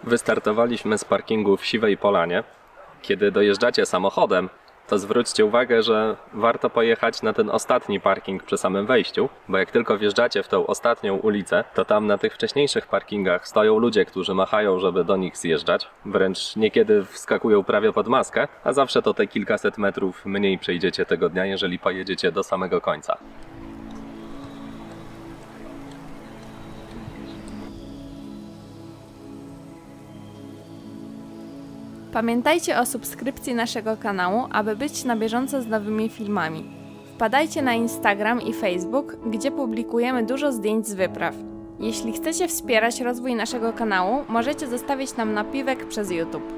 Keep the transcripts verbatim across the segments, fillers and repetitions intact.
Wystartowaliśmy z parkingu w Siwej Polanie. Kiedy dojeżdżacie samochodem, to zwróćcie uwagę, że warto pojechać na ten ostatni parking przy samym wejściu, bo jak tylko wjeżdżacie w tą ostatnią ulicę, to tam na tych wcześniejszych parkingach stoją ludzie, którzy machają, żeby do nich zjeżdżać. Wręcz niekiedy wskakują prawie pod maskę, a zawsze to te kilkaset metrów mniej przejdziecie tego dnia, jeżeli pojedziecie do samego końca. Pamiętajcie o subskrypcji naszego kanału, aby być na bieżąco z nowymi filmami. Wpadajcie na Instagram i Facebook, gdzie publikujemy dużo zdjęć z wypraw. Jeśli chcecie wspierać rozwój naszego kanału, możecie zostawić nam napiwek przez YouTube.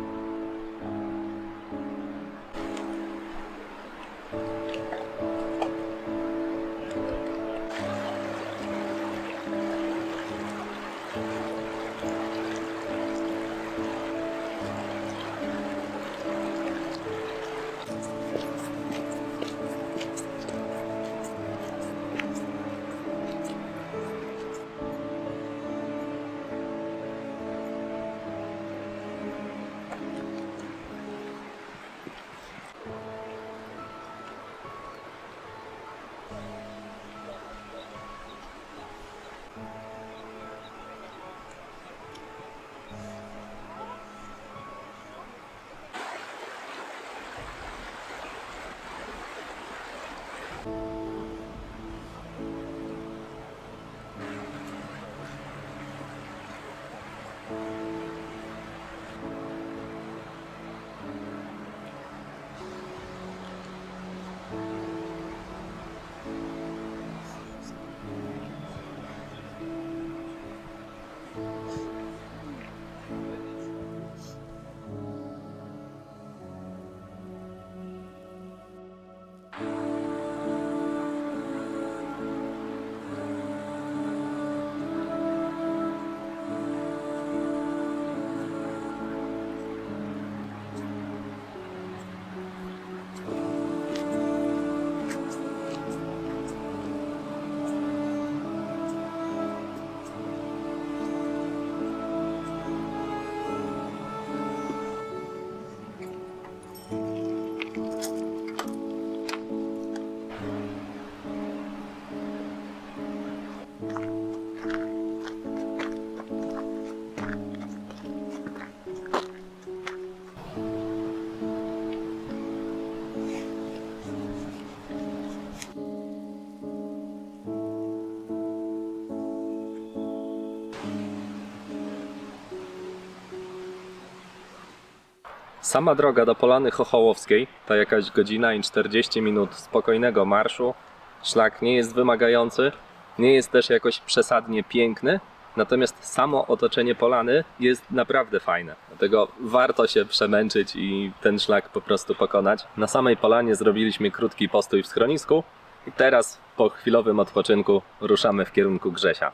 Sama droga do Polany Chochołowskiej to jakaś godzina i czterdzieści minut spokojnego marszu. Szlak nie jest wymagający, nie jest też jakoś przesadnie piękny, natomiast samo otoczenie Polany jest naprawdę fajne. Dlatego warto się przemęczyć i ten szlak po prostu pokonać. Na samej Polanie zrobiliśmy krótki postój w schronisku i teraz po chwilowym odpoczynku ruszamy w kierunku Grzesia.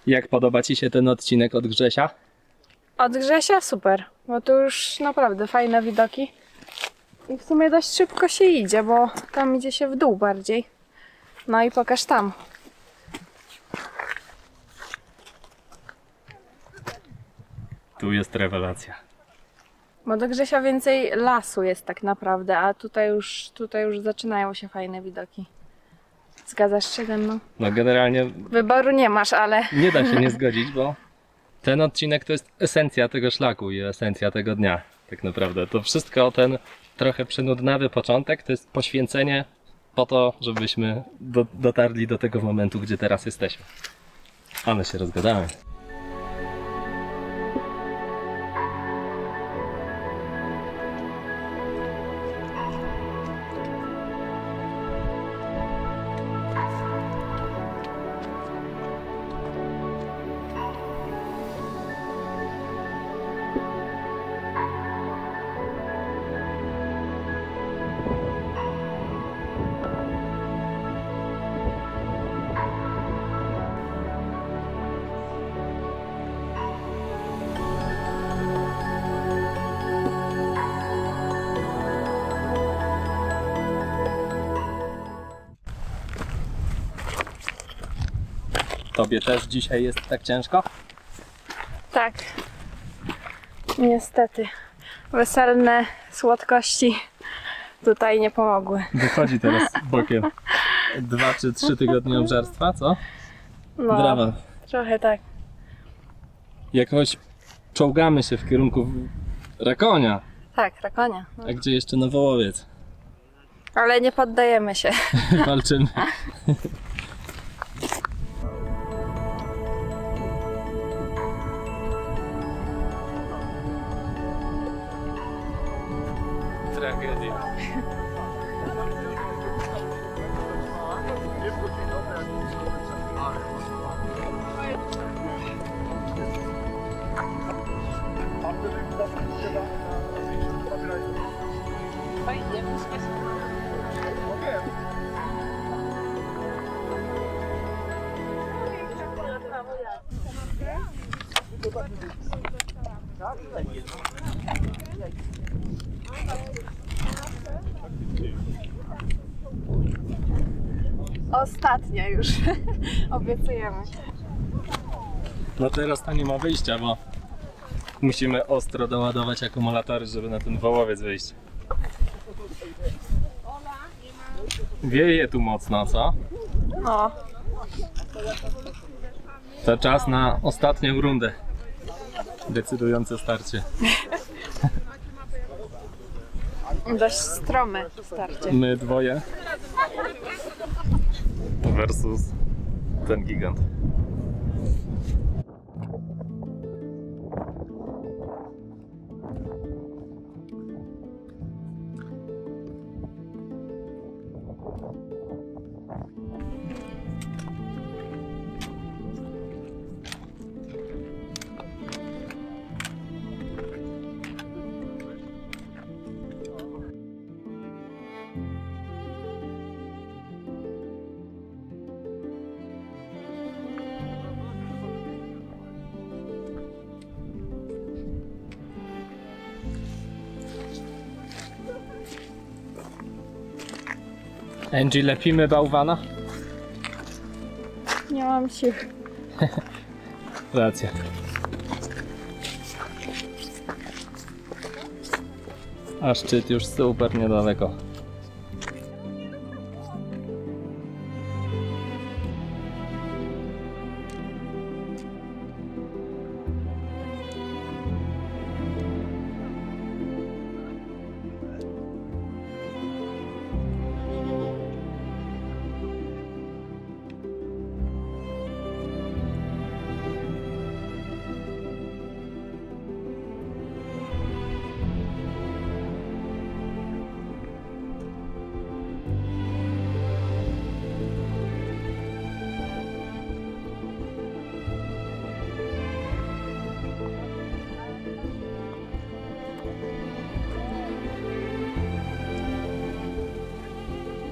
Jak podoba Ci się ten odcinek od Grzesia? Od Grzesia super, bo tu już naprawdę fajne widoki. I w sumie dość szybko się idzie, bo tam idzie się w dół bardziej. No i pokaż tam. Tu jest rewelacja. Bo do Grzesia więcej lasu jest tak naprawdę, a tutaj już, tutaj już zaczynają się fajne widoki. Zgadzasz się ze mną? No generalnie Wyboru nie masz, ale... nie da się nie zgodzić, bo ten odcinek to jest esencja tego szlaku i esencja tego dnia. Tak naprawdę. To wszystko, ten trochę przynudnawy początek, to jest poświęcenie po to, żebyśmy do, dotarli do tego momentu, gdzie teraz jesteśmy. Ale się rozgadamy. Tobie też dzisiaj jest tak ciężko? Tak. Niestety. Weselne słodkości tutaj nie pomogły. Wychodzi teraz bokiem. Dwa czy trzy tygodnie obżarstwa, co? No, Brawa. trochę tak. Jakoś czołgamy się w kierunku Rakonia. Tak, Rakonia. No. A gdzie jeszcze Nowołowiec? Ale nie poddajemy się. Walczymy. Tragedia. Ostatnia już. Obiecujemy. No teraz to nie ma wyjścia, bo musimy ostro doładować akumulatory, żeby na ten Wołowiec wyjść. Wieje tu mocno, co? No. To czas na ostatnią rundę. Decydujące starcie. Dość strome starcie. My dwoje versus ten gigant. Angie, lepimy bałwana? Nie mam sił. Racja. A szczyt już super niedaleko.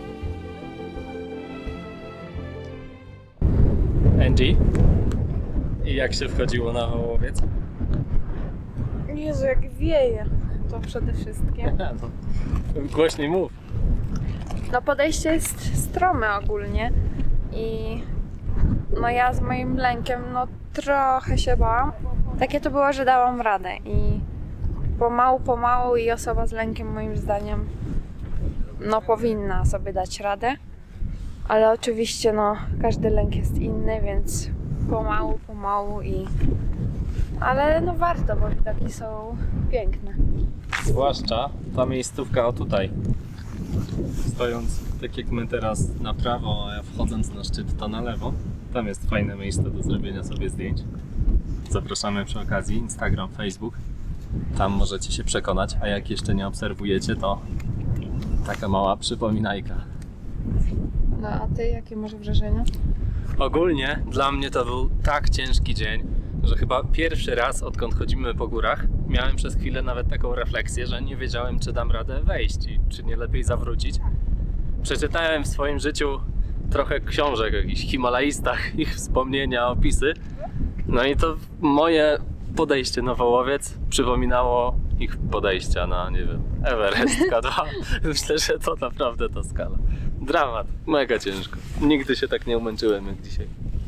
Angie, I jak się wchodziło na Wołowiec? Jezu, jak wieje. To przede wszystkim. No, głośniej mów. No podejście jest strome ogólnie i no ja z moim lękiem no trochę się bałam. Takie to było, że dałam radę i pomału, pomału i osoba z lękiem moim zdaniem no powinna sobie dać radę. Ale oczywiście no każdy lęk jest inny, więc pomału, pomału i... Ale no warto, bo widoki są piękne. Zwłaszcza ta miejscówka o tutaj. Stojąc tak jak my teraz na prawo, a ja wchodząc na szczyt to na lewo. Tam jest fajne miejsce do zrobienia sobie zdjęć. Zapraszamy przy okazji Instagram, Facebook. Tam możecie się przekonać, a jak jeszcze nie obserwujecie, to taka mała przypominajka. No a ty jakie masz wrażenia? Ogólnie dla mnie to był tak ciężki dzień, że chyba pierwszy raz, odkąd chodzimy po górach, miałem przez chwilę nawet taką refleksję, że nie wiedziałem, czy dam radę wejść i czy nie lepiej zawrócić. Przeczytałem w swoim życiu trochę książek o jakichś Himalajstach, ich wspomnienia, opisy. No i to moje podejście na Wołowiec przypominało ich podejścia na, nie wiem, Everest K dwa. Myślę, że to naprawdę ta skala. Dramat, mega ciężko. Nigdy się tak nie umęczyłem jak dzisiaj.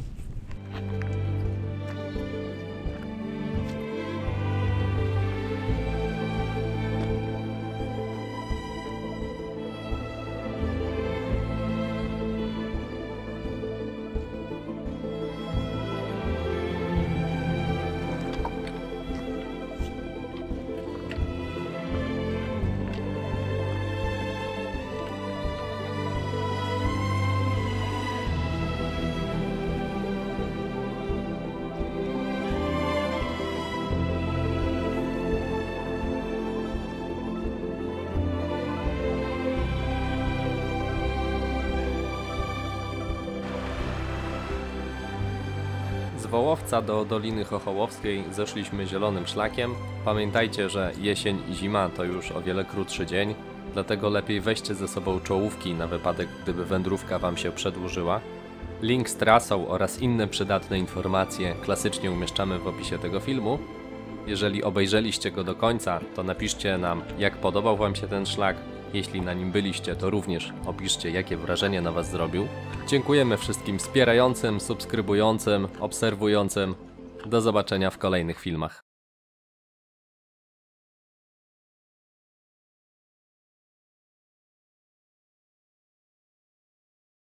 Z Wołowca do Doliny Chochołowskiej zeszliśmy zielonym szlakiem. Pamiętajcie, że jesień i zima to już o wiele krótszy dzień, dlatego lepiej weźcie ze sobą czołówki na wypadek, gdyby wędrówka Wam się przedłużyła. Link z trasą oraz inne przydatne informacje klasycznie umieszczamy w opisie tego filmu. Jeżeli obejrzeliście go do końca, to napiszcie nam, jak podobał Wam się ten szlak. Jeśli na nim byliście, to również opiszcie, jakie wrażenie na Was zrobił. Dziękujemy wszystkim wspierającym, subskrybującym, obserwującym. Do zobaczenia w kolejnych filmach.